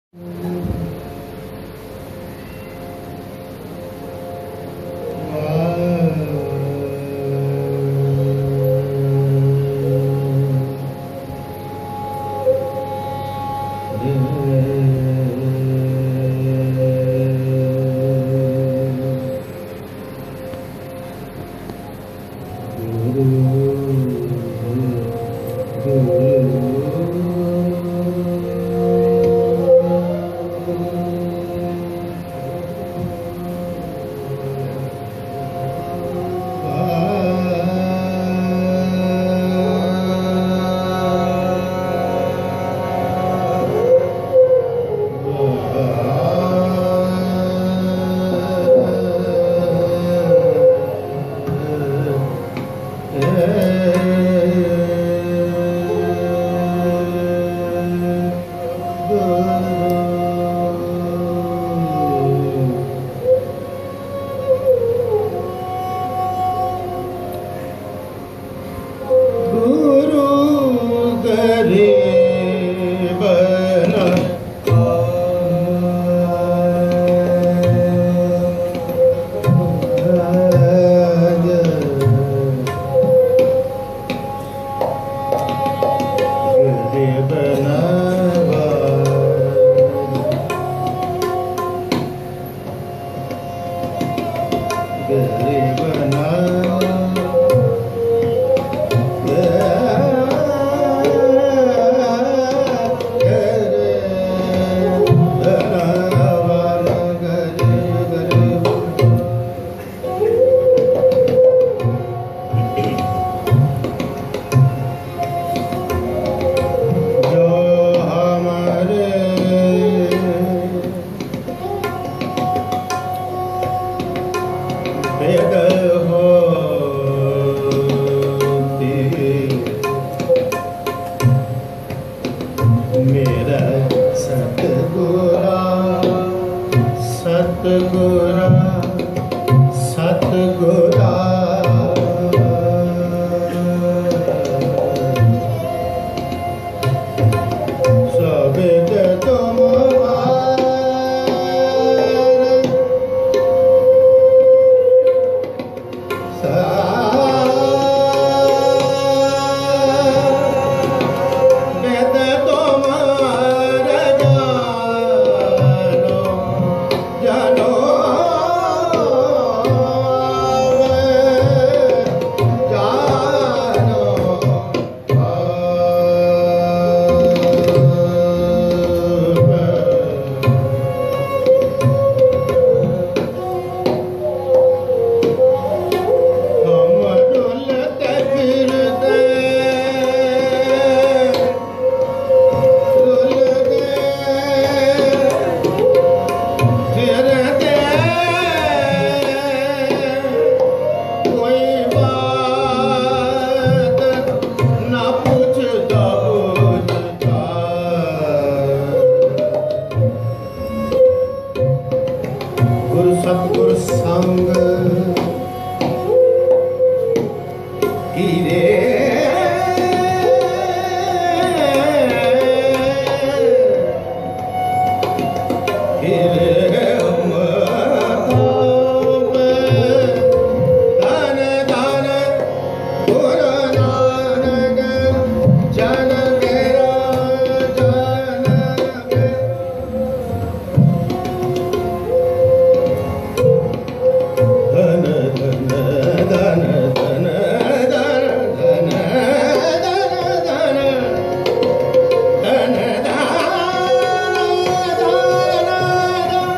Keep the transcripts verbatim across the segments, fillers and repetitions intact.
Da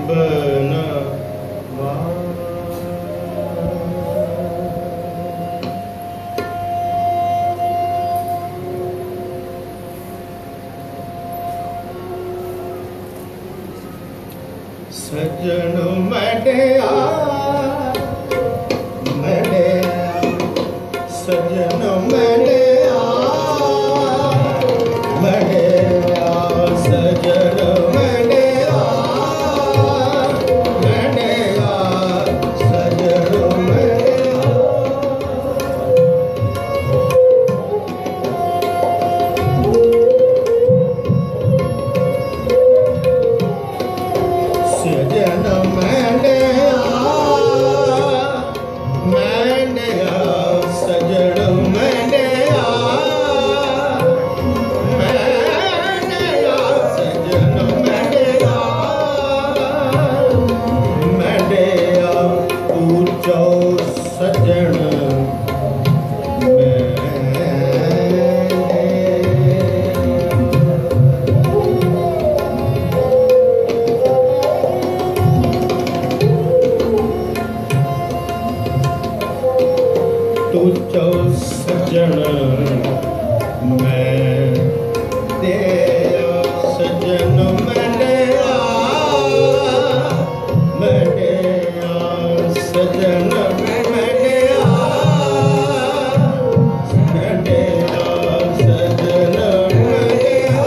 सजन मड़िया मड़िया सजन मड़िया मड़िया सजन मड़िया मड़िया सजन मड़िया सजन मड़िया मड़िया सजन मड़िया मड़िया सजन मड़िया मड़िया पूछो सजन तुझो सजन मैं तेरा सजन मड़िया मड़िया सजन मड़िया मड़िया सजन मड़िया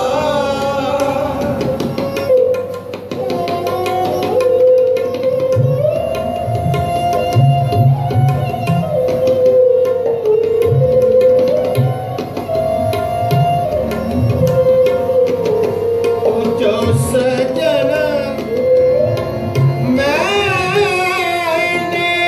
जो सजन मैंने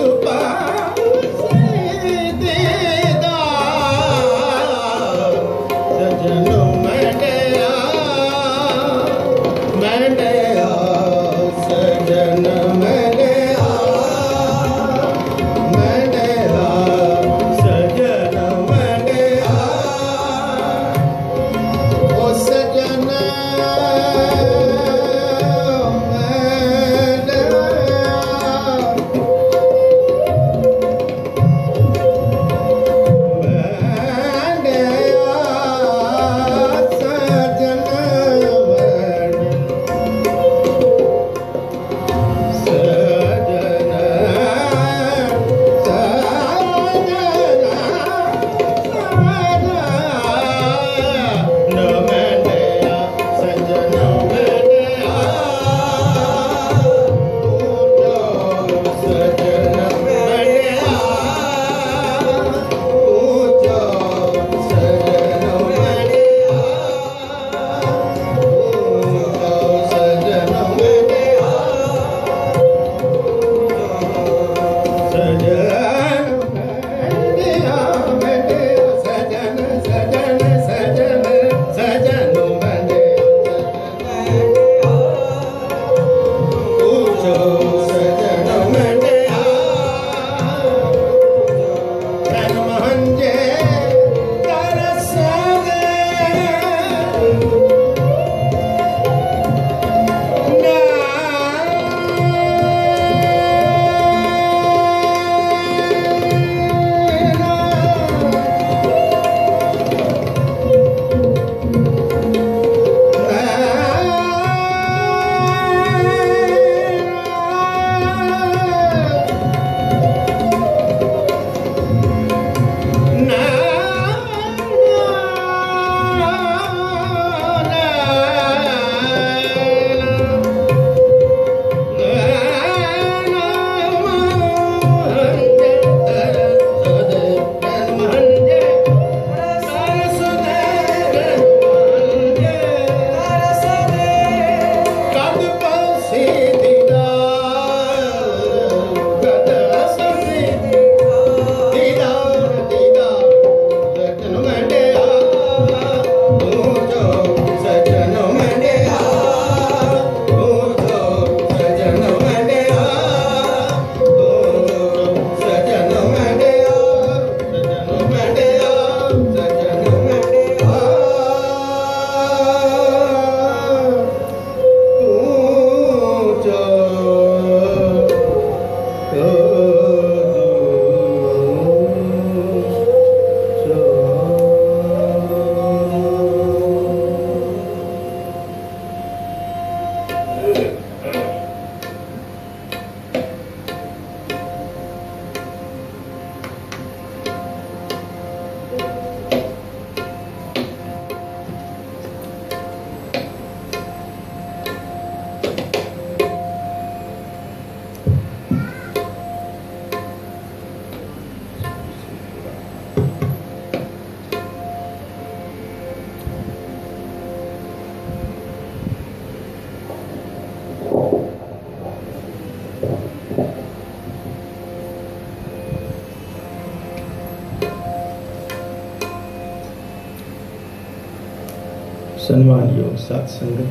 सन्मान योग सात संगत,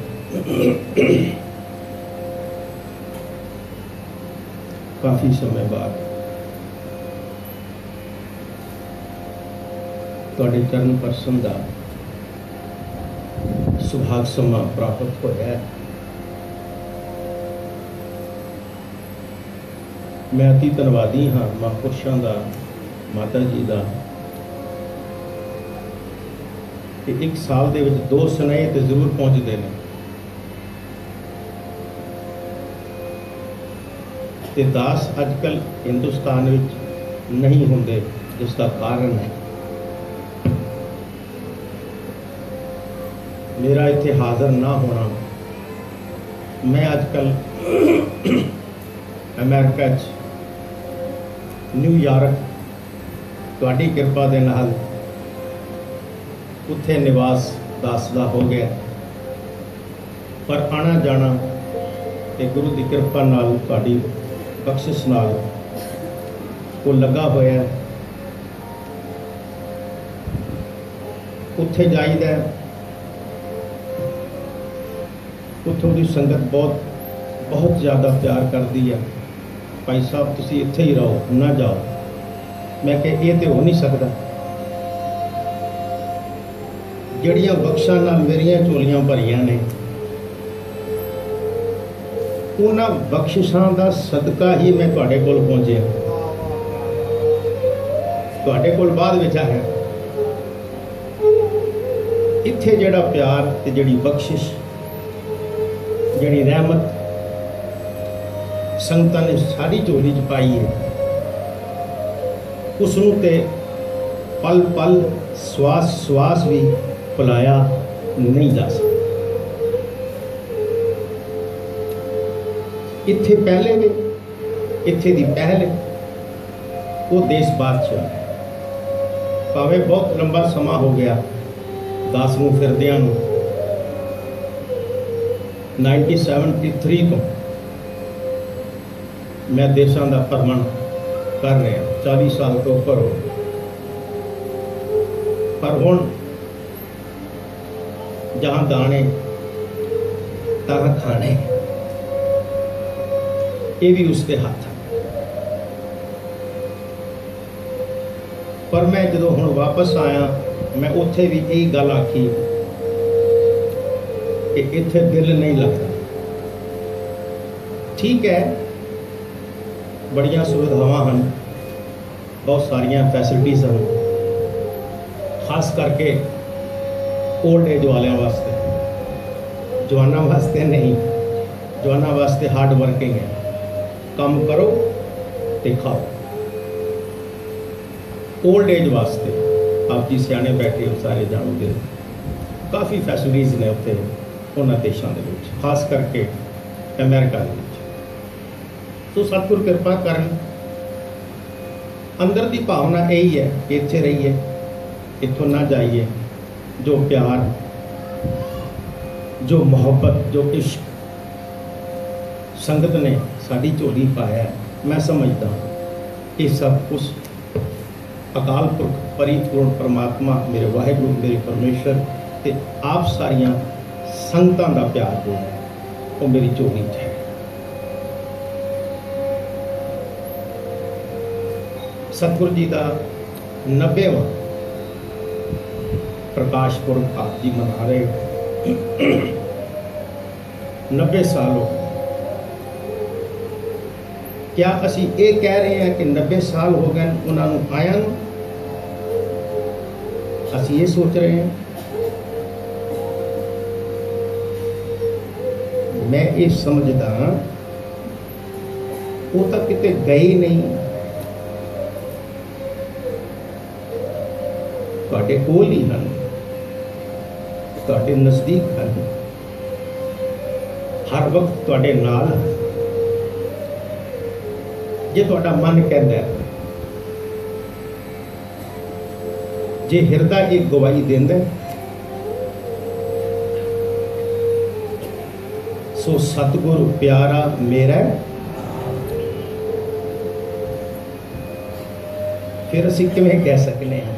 काफी समय बाद तुहाडे चरण परसन का सुभाग समा प्राप्त होया है। मैं अति धन्नवादी हाँ महापुरुषों का, माता जी का। एक साल दे विच दो सुनेहे तो जरूर पहुँचते हैं ते दास अजकल हिंदुस्तान विच नहीं होंदे, जिसका कारण है मेरा इत्थे हाज़र ना होना। मैं अजकल अमेरिका च न्यूयॉर्क तुहाडी कृपा दे नाल उत्थे निवास दास दा हो गया, पर आना जाना ते गुरु की कृपा नाल तुहाडी बख्शिश नाल वो लगा होया है। उत्थे जाईदा, उत्थों की संगत बहुत बहुत ज़्यादा प्यार करती है। भाई साहब तुसी इत्थे ही रहो, ना जाओ। मैं कह ये तो हो नहीं सकता। जड़ियां बख्शां नाल मेरियां झोलियां भरियां ने, उन्हां बख्शिशां दा सदका ही मैं तुहाडे कोल पहुंचिया। तुहाडे कोल बाद विच आया। इत्थे जिहड़ा प्यार ते जिहड़ी बख्शिश, जिहड़ी रहमत संगतां ने सारी झोली च पाई है, उसनूं ते पल पल श्वास श्वास भी भुलाया नहीं जा सकता। इत्थे पहले भी, इत्थे दी पहले वो देश बादशाह, भावें बहुत लंबा समा हो गया दास नूं फिरदियां नूं। नाइनटीन सैवनटी थ्री तो मैं देशों का भ्रमण कर रहा, चालीस साल तो ऊपर हो। पर हुण जहाँ दाने तहाँ खाने, ये भी उसके हाथ है। पर मैं जो हुण वापस आया, मैं उत्थे भी यही गल आखी कि इत्थे दिल नहीं लगता। ठीक है, बड़ियां सुविधावां हैं, बहुत सारिया फैसिलिटीज़ हैं, खास करके ओल्ड एज वालों वास्ते। जवाना वास्ते नहीं, जवाना वास्ते हार्ड वर्किंग है, काम करो ते खाओ। ओल्ड एज वास्ते आप जी सियाने बैठे हो, सारे जानोगे, काफ़ी फैसिलिटीज़ ने उत्थे उन्होंने देशों के, खास करके अमेरिका के। तो सतगुर कृपा करन, अंदर की भावना यही है कि इत्थे रहिए, इत्थों ना जाइए। जो प्यार, जो मोहब्बत, जो इश्क संगत ने साड़ी झोली पाया है, मैं समझदा ये सब उस अकाल पुरख परिपूर्ण परमात्मा मेरे वाहिगुरु, मेरे परमेश्वर ते आप सारिया संगतां दा प्यार जो है वो मेरी झोली च है। सतगुरु जी का नब्बेवां प्रकाश पुरब आप जी मना रहे। नब्बे साल हो, क्या असी ये कह रहे हैं कि नब्बे साल हो गए उन्होंने आया नूं? असी ये सोच रहे हैं? मैं ये समझदा वो तो किते गए ही नहीं, तुहाडे कोल ही हैं, तुहाडे नज़दीक हैं, हर वक्त तुहाडे नाल। जे तुहाडा मन कहता है, जे हिरदा एक गवाही देंदा, सो सतगुरु प्यारा मेरा, फिर असीं किवें कह सकते हैं?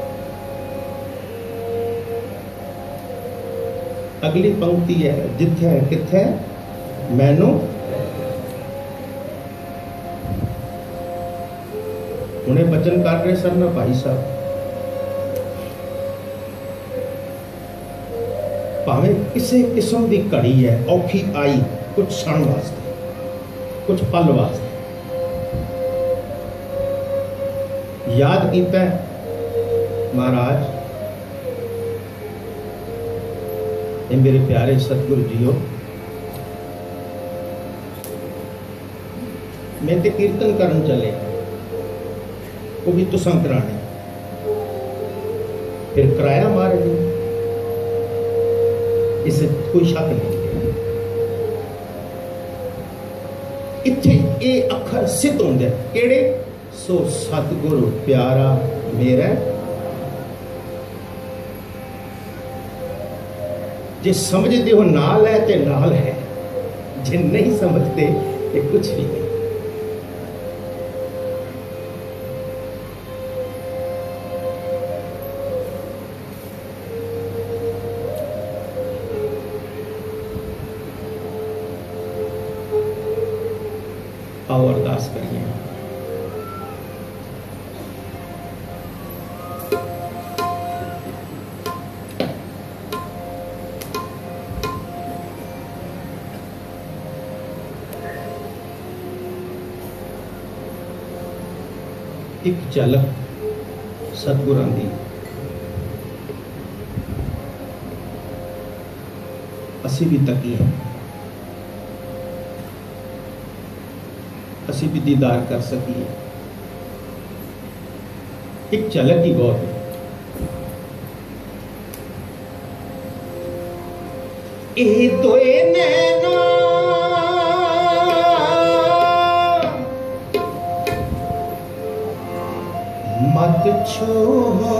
अगली पंक्ति है, जिथे किथे मैनू उन्हें बचन कर रहे सर ना भाई साहब, भावें किसी किस्म की घड़ी है औखी आई, कुछ क्षण वास्ते, कुछ पल वास्ते याद किया महाराज, ये मेरे प्यारे सतगुरु जी हो, मैं तो कीर्तन करन चले, वो भी तुसां कराने, फिर किराया मार दी, इसे कोई शक नहीं। इत्थे ये अखर सिद्ध होंदे केड़े? सो सतगुरु प्यारा मेरा, जे समझते हो नाल है ते नाल है, जे नहीं समझते तो कुछ भी नहीं। अरदास करिए। एक झलक सतगुरां दी असी भी तकीए, असी भी दीदार कर सकिए। एक झलक ही बहुत है। ए तो ए नैना मत छो,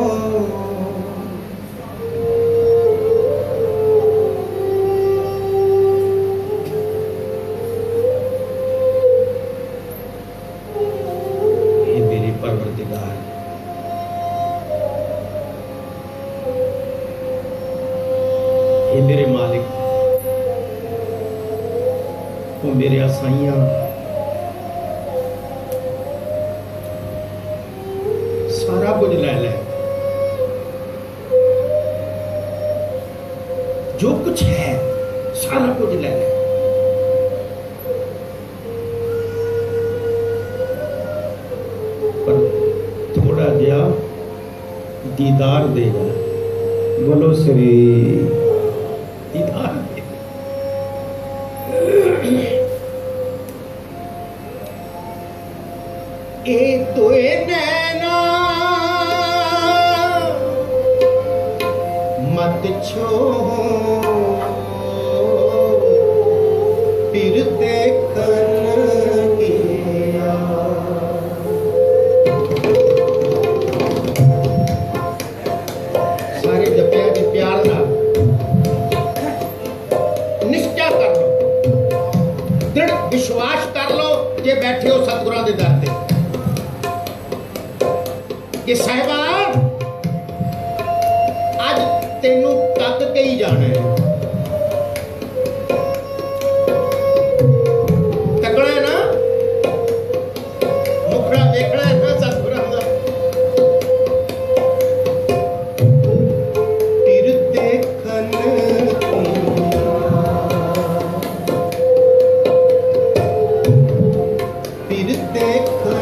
हे मेरे मालिक, वो मेरे आसाइयां सारा कुछ ले ले, जो कुछ है सारा कुछ ले ले। पर थोड़ा जिहा दीदार देगा। बोलो श्री दीदार दे। ए तो ए नैना मत छो, फिर देखन गया। सारे जपिया के प्यार ना निश्चय कर लो, दृढ़ विश्वास कर लो जे बैठे हो सतगुरां दे दर ते कि साहिबा अज तेनू तक के ही जाना है। तकड़ा है ना, मुखड़ा देखना है ना सतगुरां दा। फिर देखन फिर देखन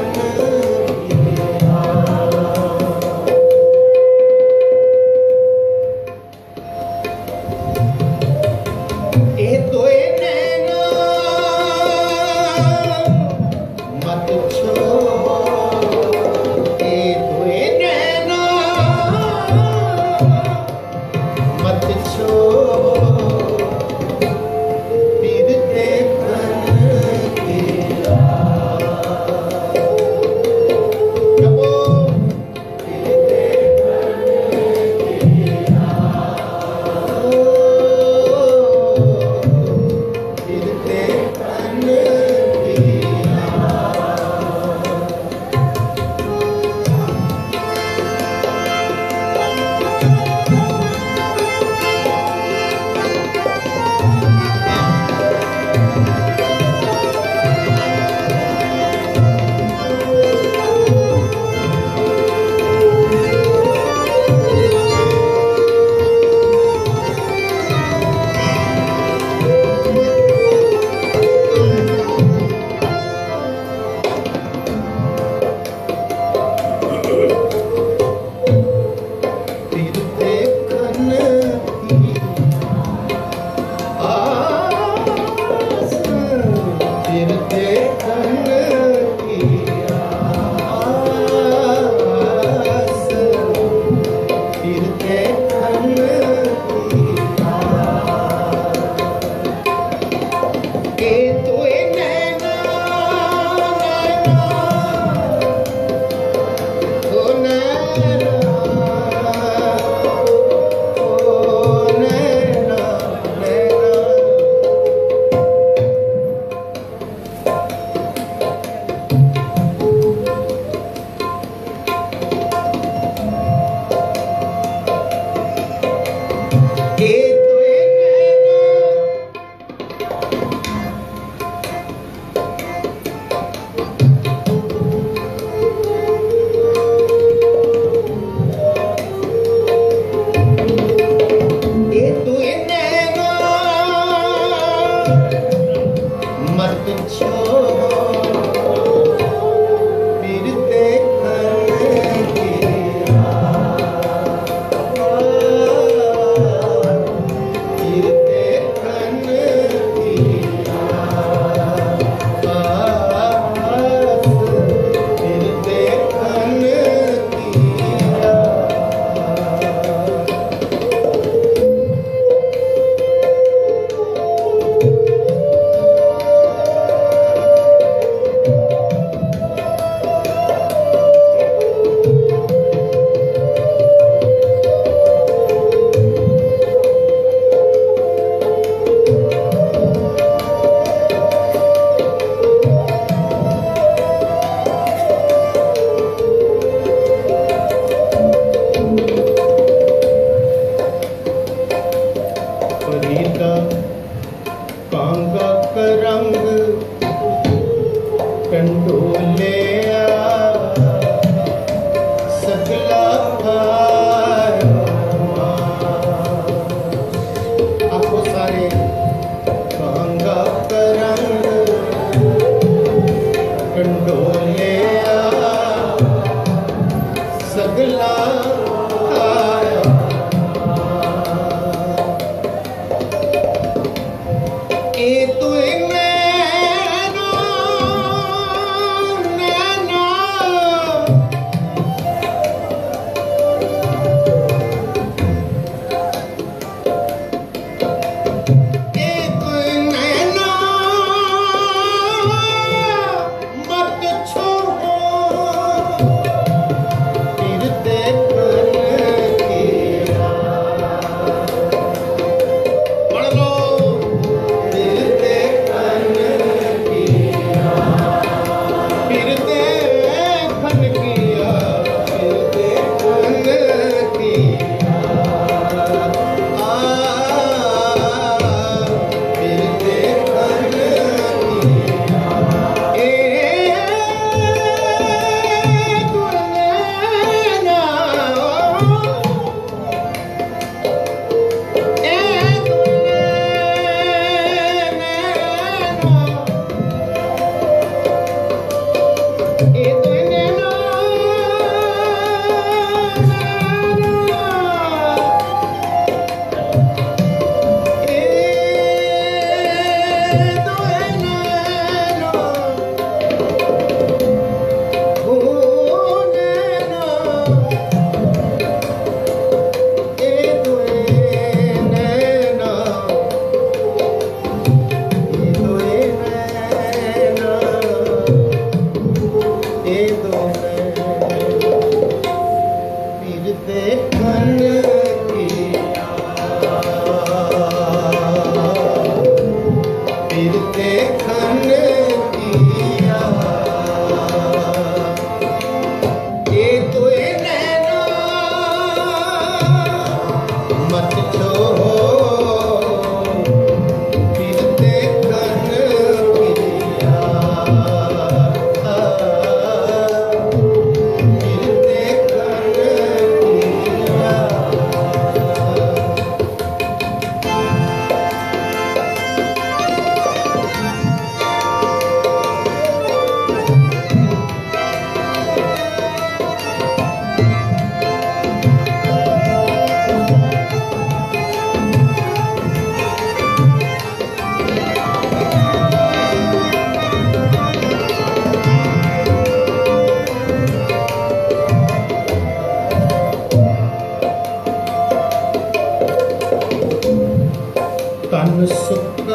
तन सुक्का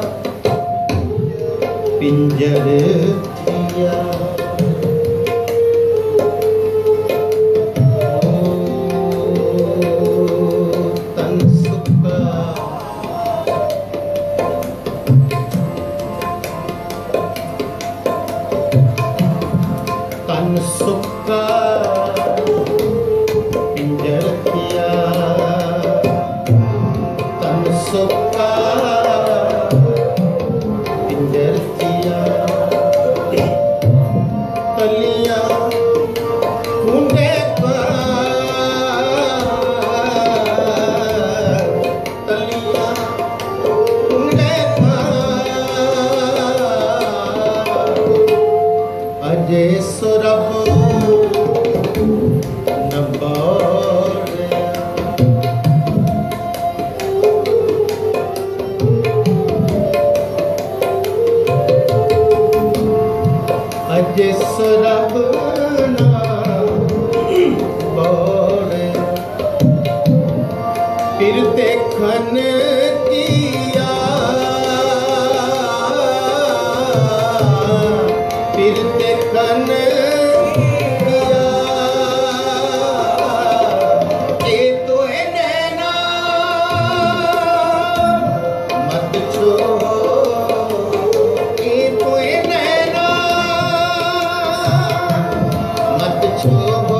पिंजर थिया तन सुक्का तन सुक्का पिंजर थिया तन सुक्का फिर देखन किया फिर देखन किया ये तो है नैना मत छोड़ो ये तो है नैना मत छोड़ो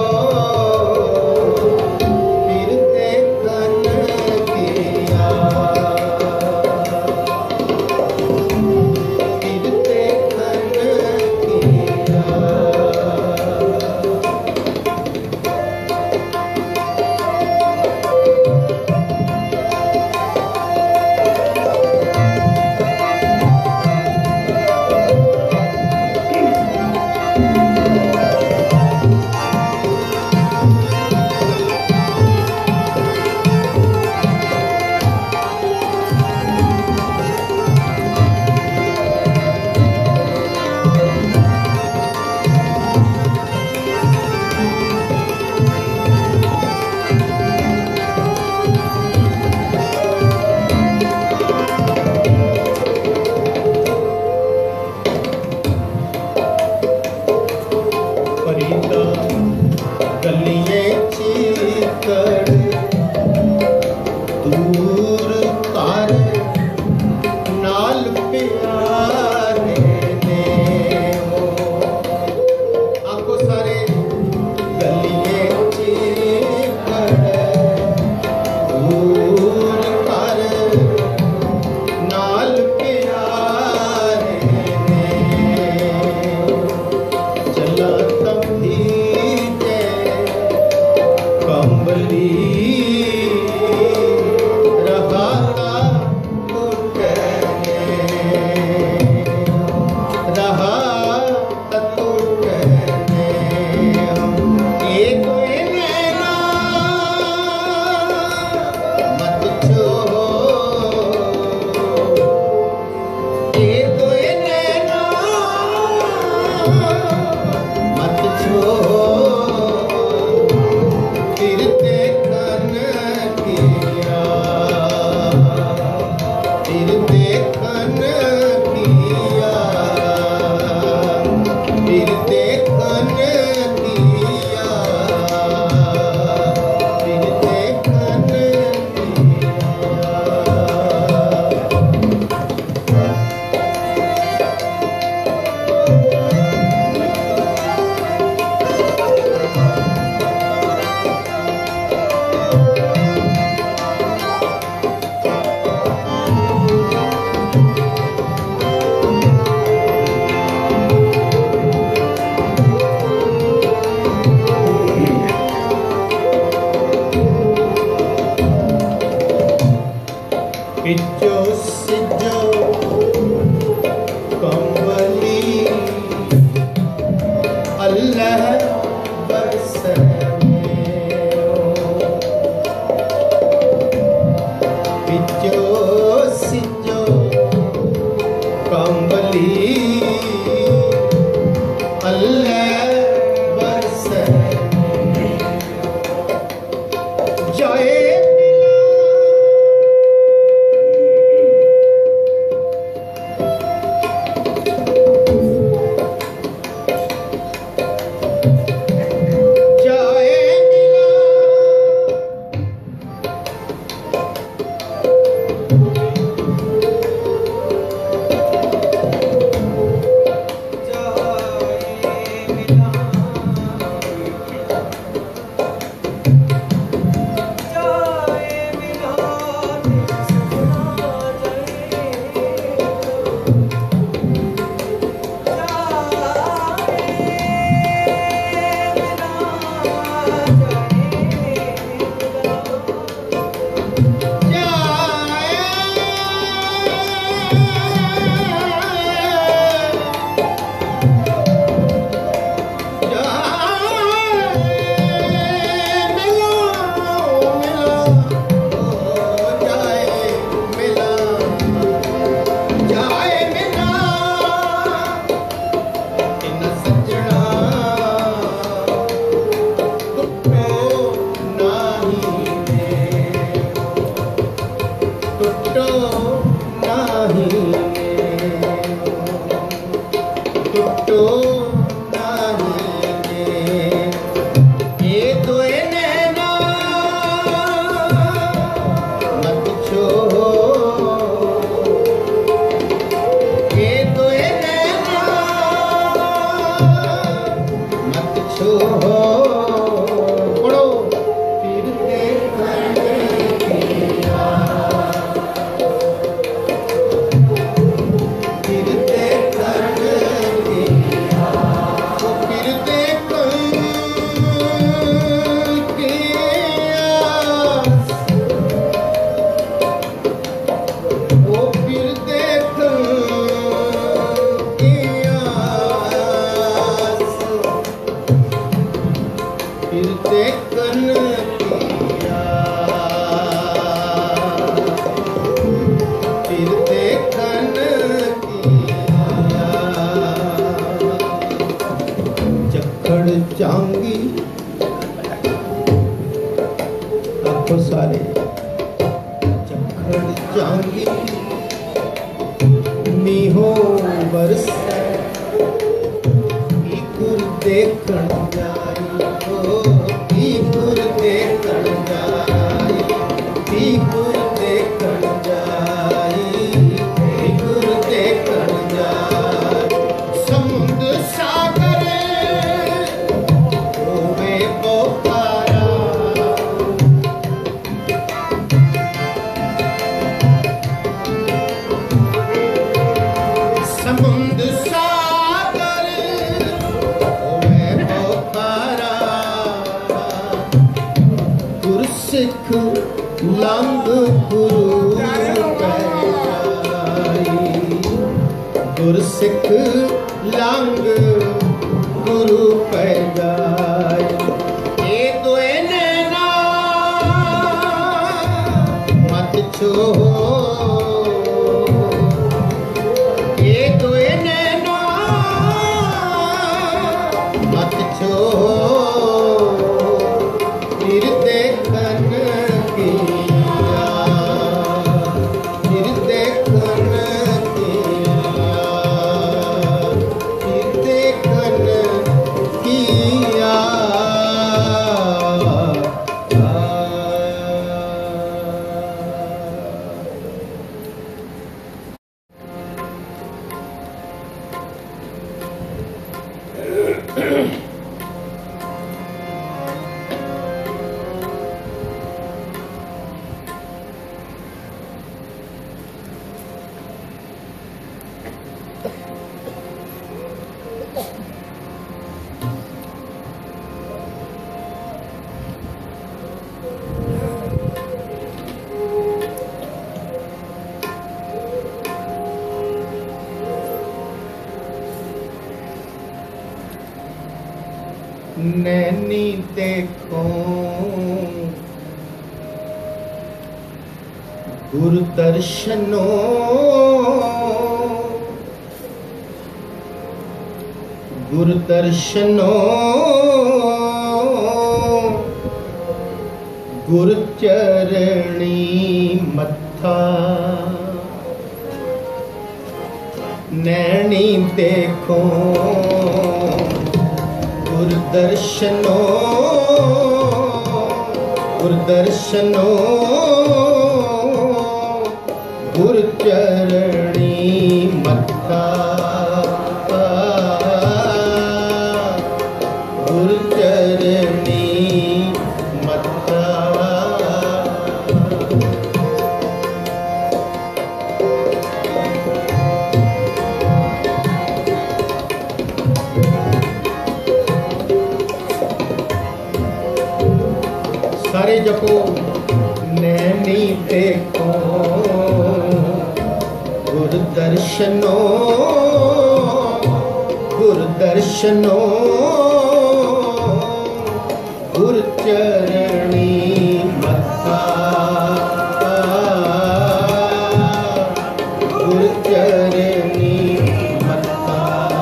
सिख लंग गुरु पैजाई, गुर सिख लंग गुरु पैजाई। ये दोए नैना मत छोड़ो, ये दोए नैना मत छोड़ो, फिर देखन किया, फिर देखन किया, फिर देखन किया। नैनी देखो गुरु दर्शनो, गुरु दर्शनो, गुरु चरणी मत्था। नैनी देखो गुरु दर्शनो, गुरु दर्शनो, गुरु चरणी मत्था, गुरु चरणी मत्था। सारे जपो नैनी देखो गुरु दर्शनो, गुरु दर्शनो, गुरु चरणी मत्था, गुरु चरणी मत्था।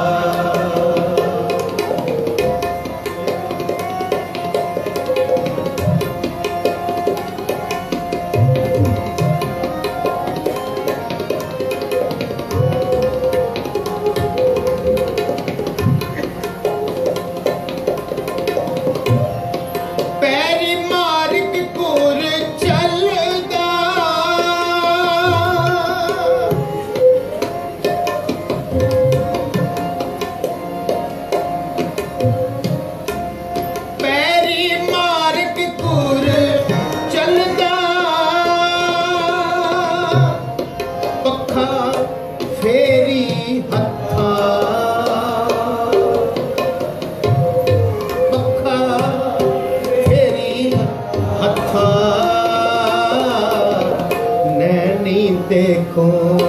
देखो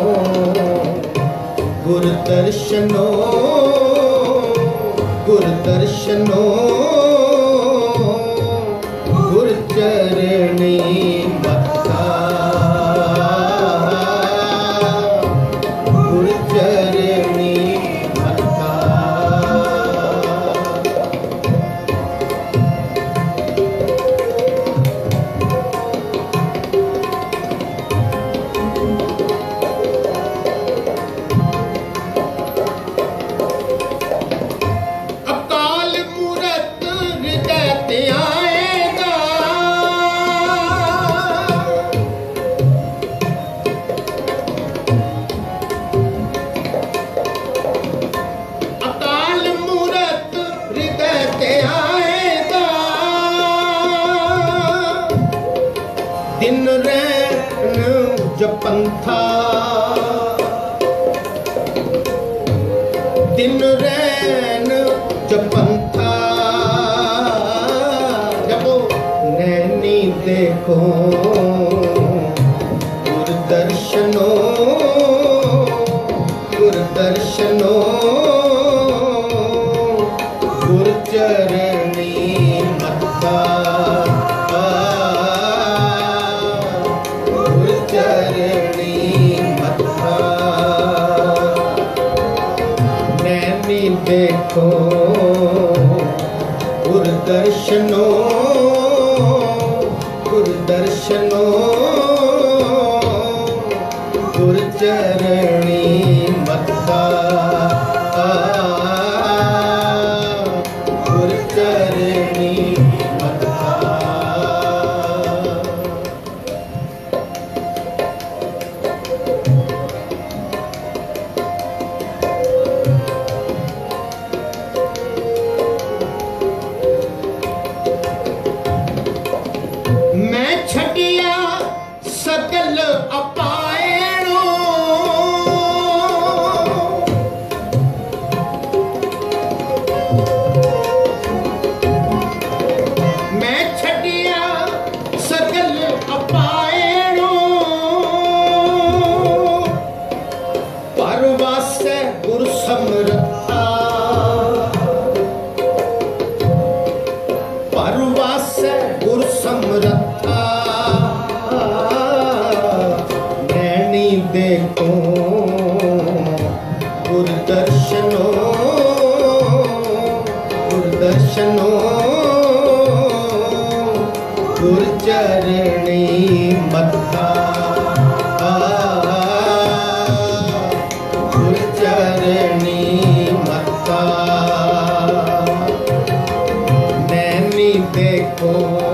गुरु दर्शनो, गुरु दर्शनो, गुरु चरणी मत्था, गुरु चरणी मत्था। दिन रैन जपंथा, दिन रैन जपंथा, जपो नैनी देखो गुरदर्शनो गुरदर्शनो गुरचरणी मत्था गुरचरणी मत्था नैनी देखो गुरदर्शनो गुरदर्शनो गुरचरणी मत्था गुरचरणी मत्था। मैं छटिया सकल अपायणो मैं छटिया सकल अपायणो परवास गुर समरथा परवास गुर समरथा नैनी देखो गुरदर्शनो गुरदर्शनो गुरचरणी मत्था गुरचरणी मत्था नैनी देखो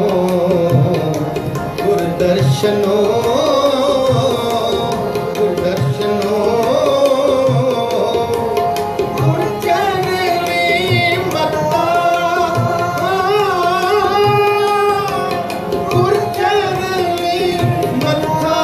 गुरदर्शनो गुरदर्शनो गुरचरणी मत्था गुरचरणी मत्था।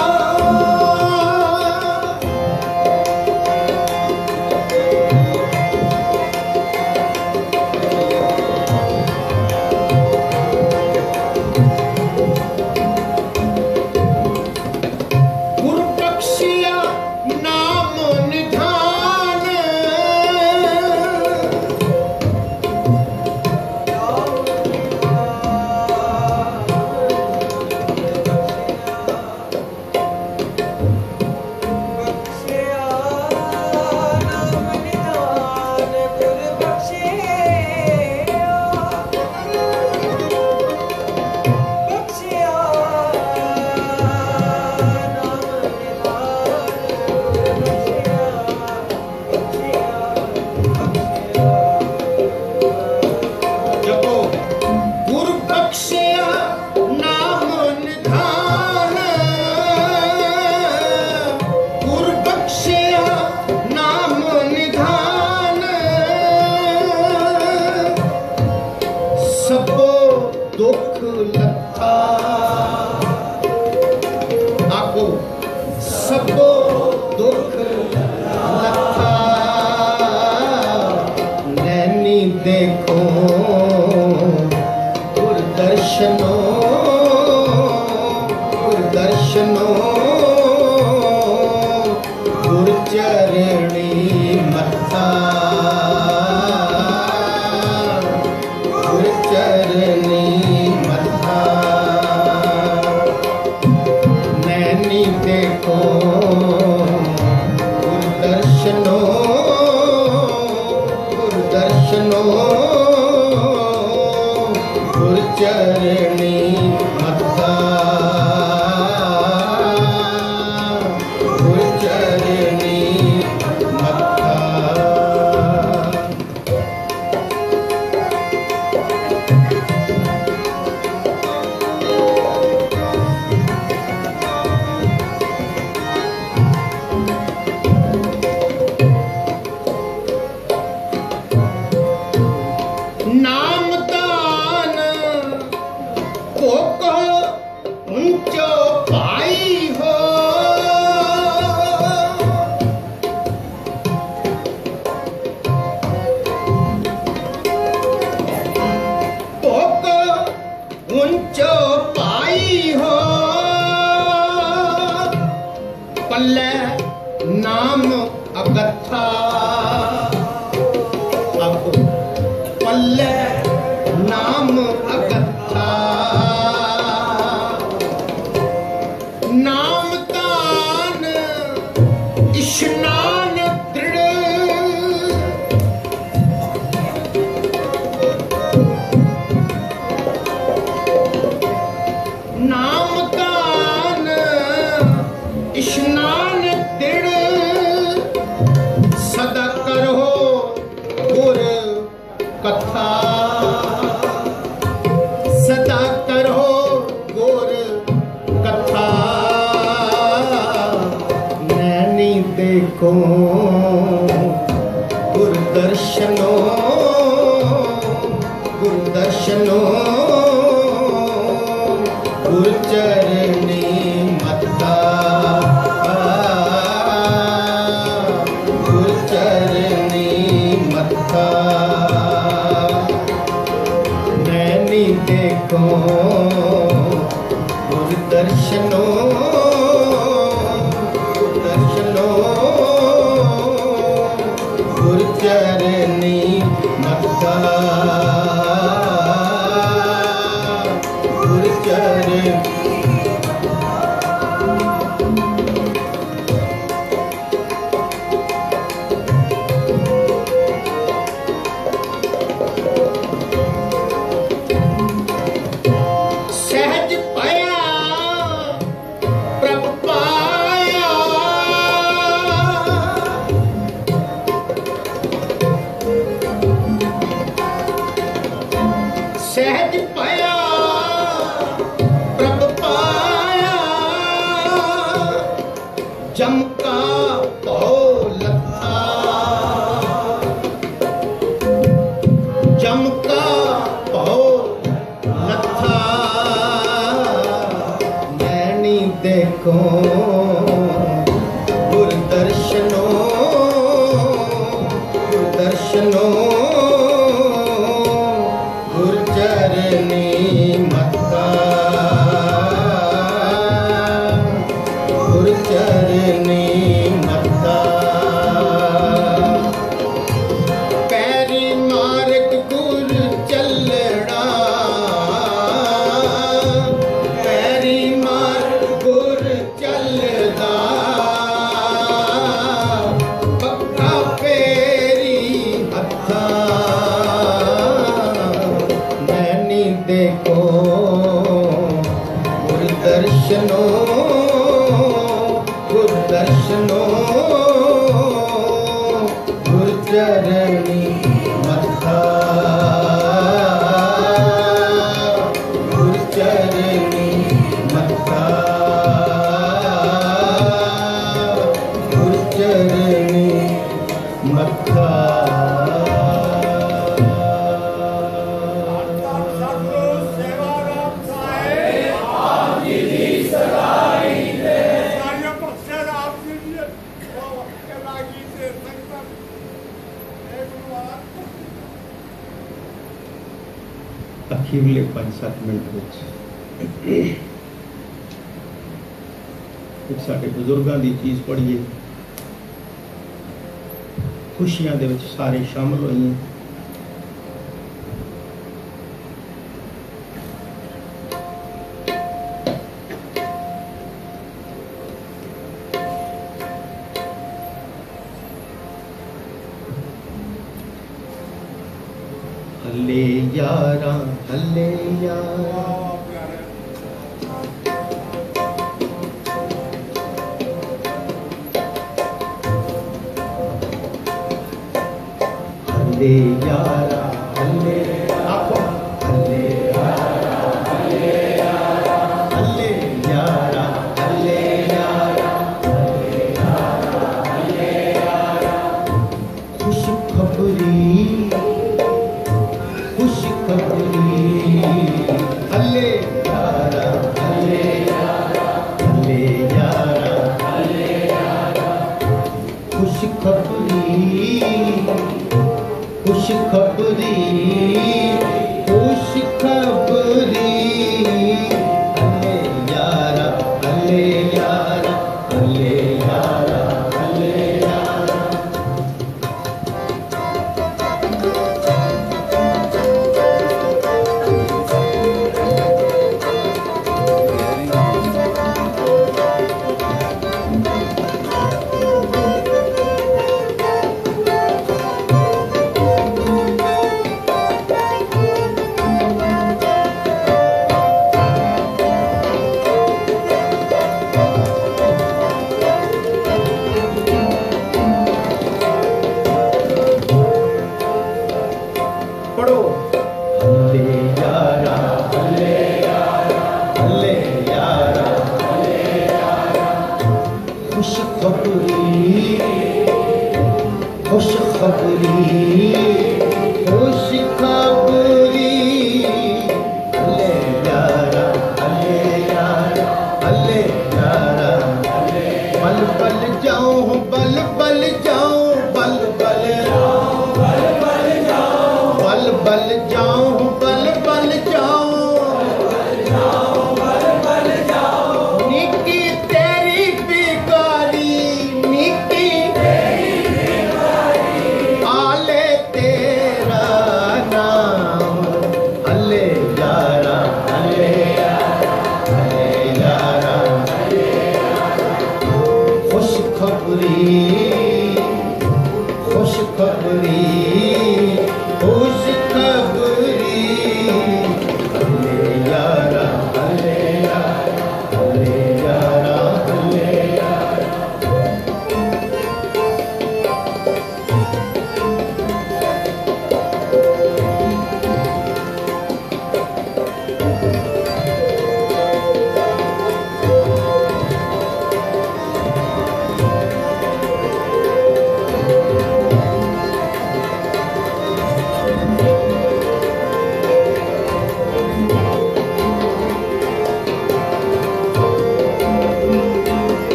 सबो दुख लथा आको सबो दुख लथा नैनी देखो गुरदर्शनो गुरदर्शनो गुरचरणी मत्था गुरचरणी मत्था नैनी देखो गुरदर्शनो गुरदर्शनो गुरचरणी मत्था गुरचरणी मत्था। नाम दान को ऊंचो पाई हो पल्ले नाम अगथा अब पल्ले नाम अगथा नाम कान इश्नान दृढ़ नाम कान इश्नान दृढ़ सदा करो गुर कथा सदा करो गुर कथा नैनी देखो गुर दर्शनो गुर दर्शनो गुर चरणी मत्था गुर चरणी मत्था नैनी देखो गुर दर्शनो गुर दर्शनो गुर चरणी मत्था गुर चरणी सहज पाया प्रभ पाया सहज पाया प्रभ पाया जम का भौ लथा जम का भौ लथा नैनी देखो गुर दर्शनो गुर दर्शनो गुर चरणी मत्था गुर चरणी मत्था पैरी मार्ग गुर चलना पैरी मार्ग गुर चलदा पक्का फेरी हत्था नैनी देखो गुर दर्शनो गुर दर्शनो गुर चरणी मत्था गुर चरणी मत्था गुर चरणी मत्था अखीरले पांच सात मिनट विच एक साडे बुजुर्गां दी चीज़ पढ़िए खुशियां दे विच सारे शामिल होइए हल्ले यारा हल्ले यारा हल्ले यारा हल्ले आपो हल्ले यारा हल्ले यारा हल्ले यारा हल्ले यारा हल्ले यारा हल्ले यारा खुश खबरी खुश खबरी हल्ले यारा हल्ले यारा हल्ले यारा हल्ले यारा खुश खबरी खुश खबरी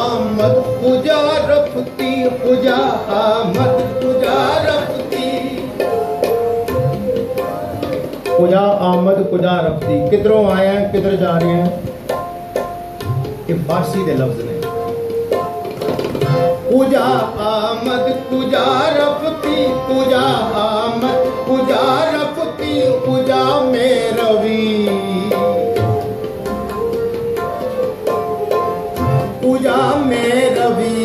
आमद खुजा रफ्ती, खुजा आमद खुजा रफ्ती, खुजा आमद खुजा रफ्ती। किधरों आए हैं किधर जा रहे हैं, ये फारसी के लफ्ज ने। खुजा आमद खुजा रफ्ती, खुजा आमद खुजा रफ्ती, खुजा में रवि, खुजा में रवि।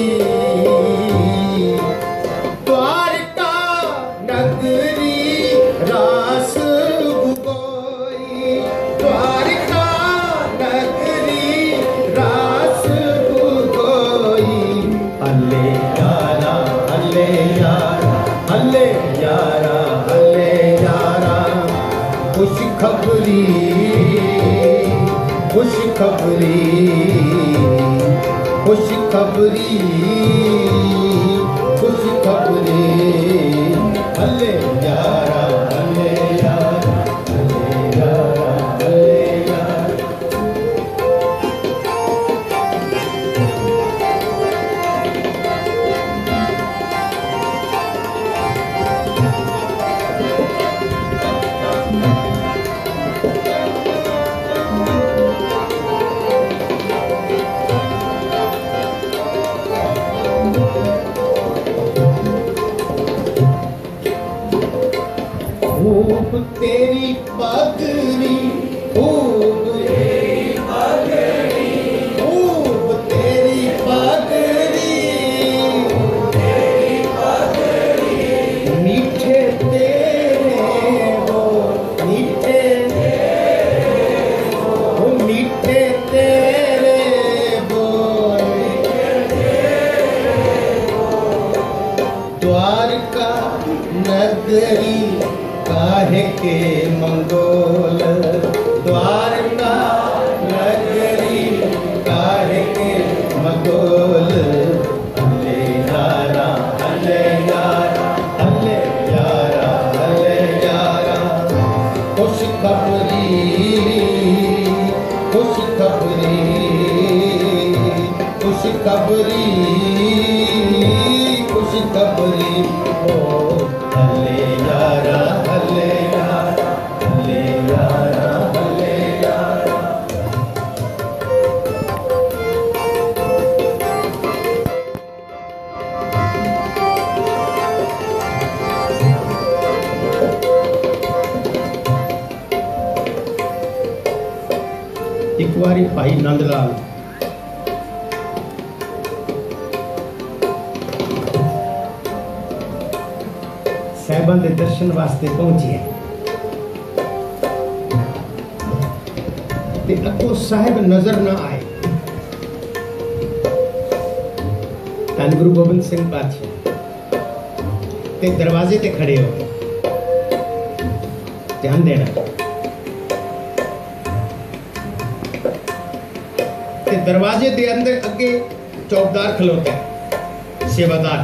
द्वारका नगरी रास भुगोई, द्वारका नगरी रास भुगोई। हल्ले यारा हल्ले यारा हल्ले यारा हल्ले यारा, खुश खबरी खुश खबरी खुश खबरी खुश खबरी। हल्ले यारा हल्ले यारा हल्ले यारा हल्ले यारा। खूब तेरी पगड़ी, खूब तेरी पगड़ी, खूब तेरी पगड़ी, तेरी पगड़ी। मीठे तेरे हो मीठे तेरे हो मीठे तेरे बोल, द्वारका नगरी काहे के मंगोल, द्वारका नगरी काहे के मंगोल। हल्ले यारा हल्ले यारा हल्ले यारा हल्ले यारा, खुश खबरी खुश खबरी खुश खबरी खुश खबरी। ओ हल्ले यारा हल्ले यारा हल्ले यारा हल्ले यारा। एक बारी भाई नंदलाल साहिबां दे दर्शन वास्ते पहुंचे ते अगों साहिब नजर ना आए। धन गुरु गोबिंद सिंह पातशाह ते दरवाजे ते खड़े हो गए। ध्यान देना, ते दरवाजे दे अंदर अगे चौकीदार खलोता है, सेवादार।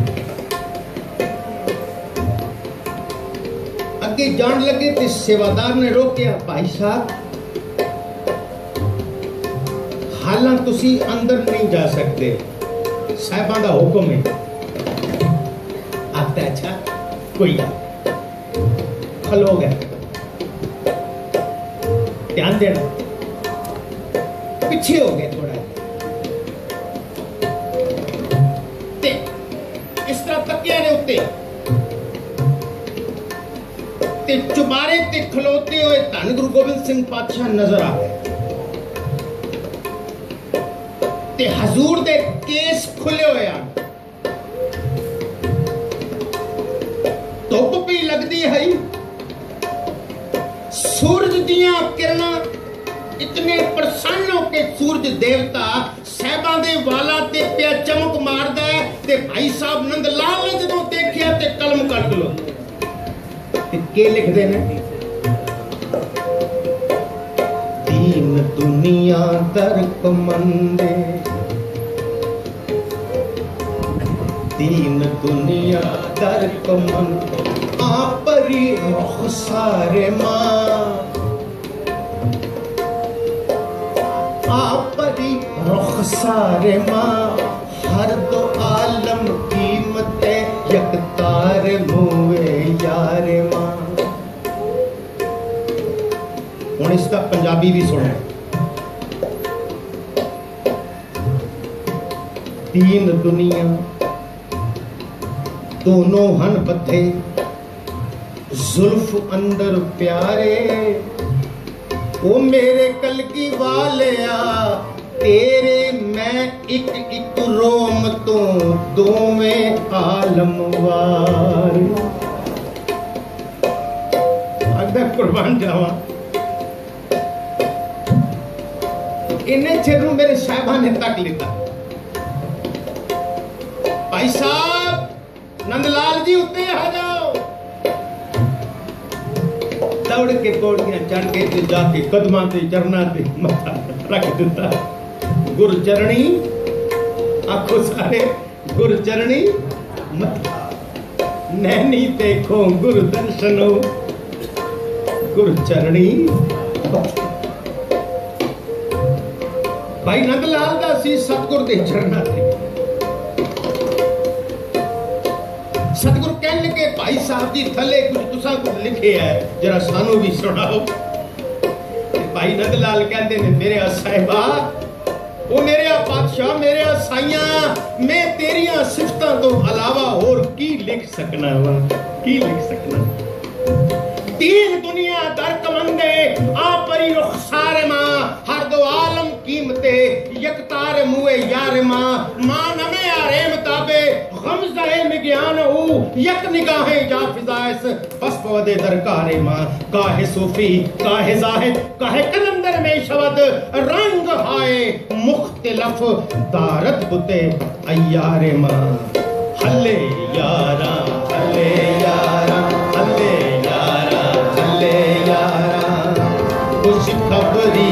अगे जान लगे तो सेवादार ने रोकिया, भाई साहब हालां तुसी अंदर नहीं जा सकते, साहिबां दा हुक्म है। आता अच्छा कोई ना, खलो गए। ध्यान देना, पीछे हो गए थोड़ा, ते इस तरह तकिया ने उत्ते ते चुबारे ते खलोते हुए धन गुरु गोबिंद सिंह पातशाह नजर आ गए। ते हजूर दे केस खुले हुए हैं, धुप भी लगती है, सूरज दियां किरणा इतने प्रसन्न होके सूरज देवता साहिबां दे वाला ते पिया चमक मारदा है। ते भाई साहब नंदलाल ने जदों देखिया ते कलम कट लो ते के लिखदे ने, दीन दुनिया तर्क मंदे, दीन दुनिया तर्क मंद, आपरी रुखसारे मां, आपरी रुखसारे माँ हर दो आलम कीमते यकतार मुए यारे माँ। हुण इसका पंजाबी भी सुनो। दीन दुनिया दोनों हन बद्धे जुल्फ अंदर प्यारे, ओ मेरे कल की वालिया तेरे मैं एक एक रोम तो दोवें आलम वार। अगर कुर्बान जावा इन्हें चेरू मेरे साहबा ने तक लेता। भाई साहब नंदलाल जी उत्ते आ जाओ। दौड़ के पौड़ियां चढ़ के ते जाके कदमां ते चरना ते मथा रख दिता। गुरचरणी आखो सारे गुरचरणी मथा नैनी देखो गुरु दर्शनो गुरचरणी। भाई नंदलाल दा सी सतगुर दे चरना ते सतगुरु कहने लगे भाई साहब जी थले कुछ तुसा कुछ लिखे है जरा सानू भी सुनाओ। भाई नंदलाल कहते ने मेरे साहिबा वो मेरे पातशाह मेरे साइया मैं तेरिया सिफतां तो अलावा और की लिख सकना वा की लिख सकना। तीन दुनिया दर कमंदे आ परी रुखसारे मां हर दो आलम कीमते यकतार मुए यार मां। मां नमे आरे मुताबे गम जाए में ज्ञान हो यक निगाहें जा फिजाइस बस पवदे दरकारे मां। काहे सूफी काहे जाहिद काहे कलंदर में शब्द रंग हाय मुख्तलिफ दारत बुते अयारे मां। हल्ले यारा हल्ले यारा हल्ले यारा हल्ले यारा खुश खबरी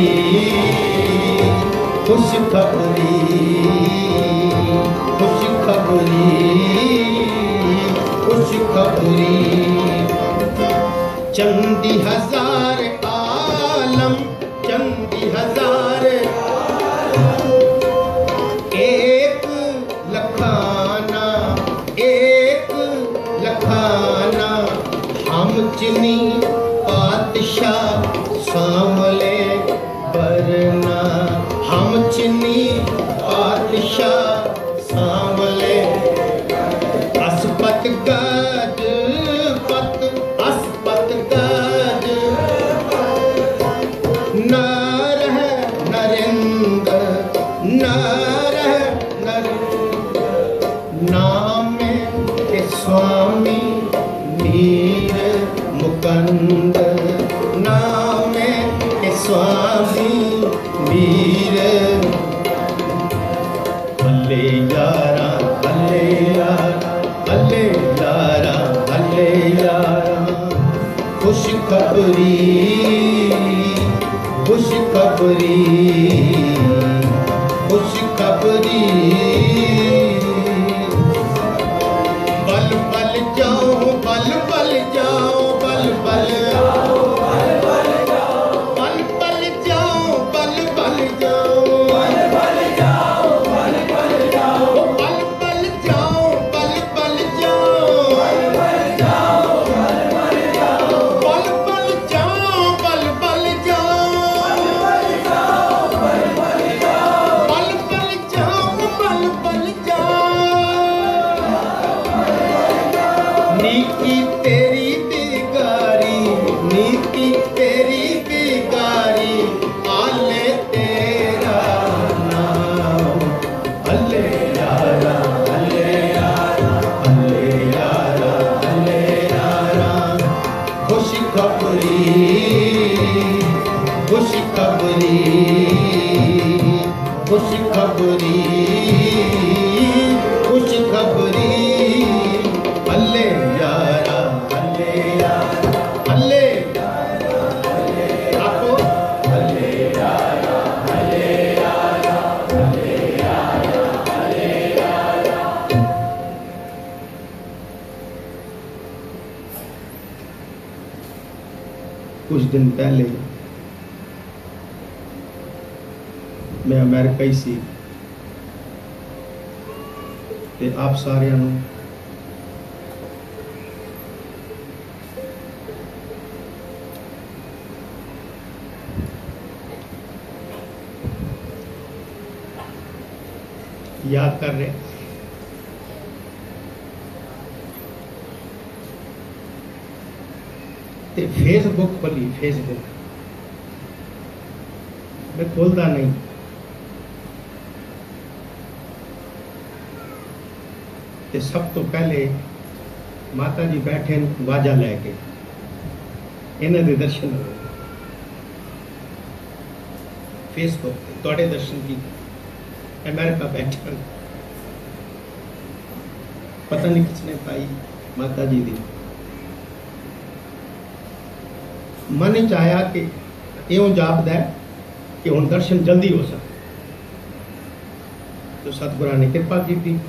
खुश खबरी खुश खबरी खुश खबरी। चंदी हजार आलम चंदी हजार एक लखाना एक लखाना हम चिनी पातशाह सांवले बरना। हम चिनी पातशाह सांवले असपत गज पत असपत गज न रह नरेंद्र न रह नर नाम के स्वामी मीर मुकंद नाम के स्वामी मीर। हल्ले यारा हल्ले यारा हल्ले यारा हल्ले यारा खुश खबरी खुश खबरी खुश खबरी। बल बल जाओ बल बल जाओ बल बल बल बल जाओ बल बल जाओ बल बल जाओ बल बल जाओ बल बल जाओ बल बल जाओ बल बल जाओ बल बल जाओ बल बल जाओ बल बल जाओ बल बल जाओ बल बल जाओ बल बल जाओ बल बल जाओ। नीकी तेरी बिगारी नीकी तेरी बिगारी आले तेरा नाम। हल्ले यारा हल्ले यारा हल्ले यारा हल्ले यारा खुश खबरी खुश खबरी खुश खबरी खुश खबरी। हल्ले यारा हल्ले यारा हल्ले यारा हल्ले आपो हल्ले यारा हल्ले यारा हल्ले यारा हल्ले यारा। कुछ दिन पहले मैं अमेरिका ही सी ते आप सारिਆਂ ਨੂੰ याद कर रहे ते फेसबुक खोली फेसबुक मैं खोलता नहीं ते सब तो पहले माता जी बैठे वाजा लैके इन्हां दे दर्शन हो फेसबुक थोड़े दर्शन की अमेरिका बैठे पता नहीं किसने पाई माता जी दी मन च आया कि इं जापदा है कि हुण दर्शन जल्दी हो सके तो सतगुरां ने कृपा की थी।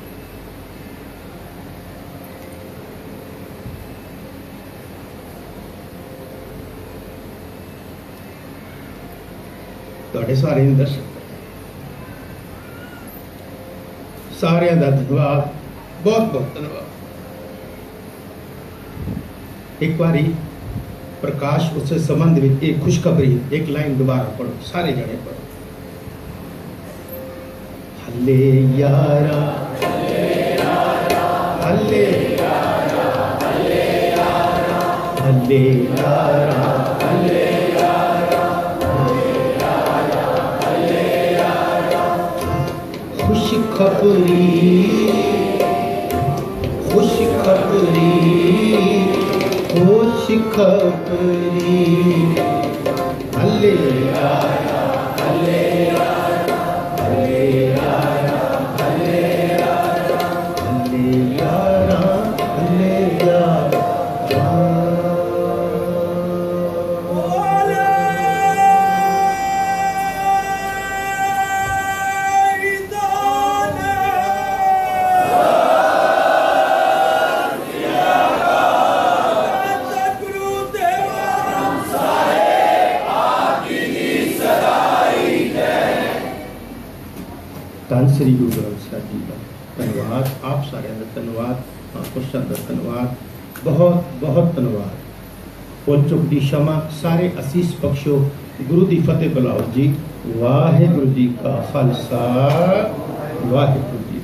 तुहाडे सारे दर्शन सारे का धन्यवाद बहुत बहुत धन्यवाद। एक बारी प्रकाश उस संबंध में एक खुशखबरी एक लाइन दोबारा पढ़ो सारे जने पढ़ो। हल्ले यारा हल्ले यारा हल्ले यारा हल्ले यारा हल्ले यारा हल्ले यारा हल्ले यारा खुशखबरी खुशखबरी खुशखबरी हल्ले यारा हल्ले यारा हल्ले यारा हल्ले यारा हल्ले यारा हल्ले यारा धन श्री गुरु ग्रंथ साहिब जी का धन्यवाद। आप सारे का धन्यवाद। महापुरुषों का धन्यवाद। बहुत बहुत धन्यवाद। भुल चुक दी क्षमा सारे असीस बख्शो। गुरु दी फतेह बुलाओ जी। वाहिगुरु जी का खालसा वाहिगुरु जी